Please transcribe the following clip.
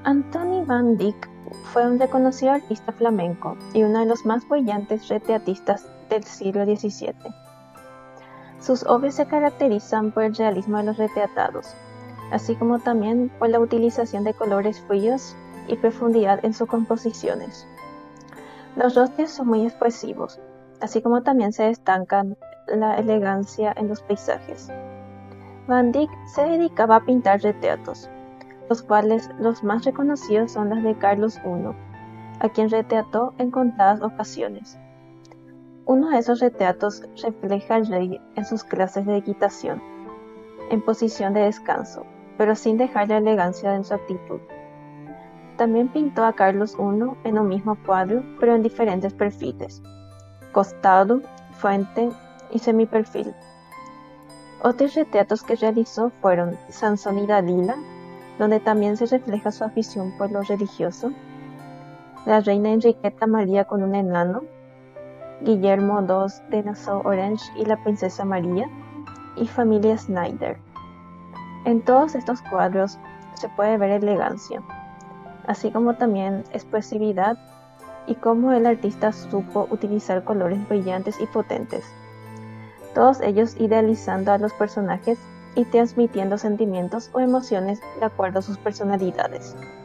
Anthony van Dyck fue un reconocido artista flamenco y uno de los más brillantes retratistas del siglo XVII. Sus obras se caracterizan por el realismo de los retratados, así como también por la utilización de colores fríos y profundidad en sus composiciones. Los rostros son muy expresivos, así como también se destaca la elegancia en los paisajes. Van Dyck se dedicaba a pintar retratos, los cuales los más reconocidos son los de Carlos I, a quien retrató en contadas ocasiones. Uno de esos retratos refleja al rey en sus clases de equitación, en posición de descanso, pero sin dejar la elegancia en su actitud. También pintó a Carlos I en un mismo cuadro, pero en diferentes perfiles: costado, frente y semiperfil. Otros retratos que realizó fueron Sansón y Dalila, donde también se refleja su afición por lo religioso, la reina Enriqueta María con un enano, Guillermo II de Nassau-Orange y la princesa María, y familia Snyder. En todos estos cuadros se puede ver elegancia, así como también expresividad y cómo el artista supo utilizar colores brillantes y potentes, todos ellos idealizando a los personajes y transmitiendo sentimientos o emociones de acuerdo a sus personalidades.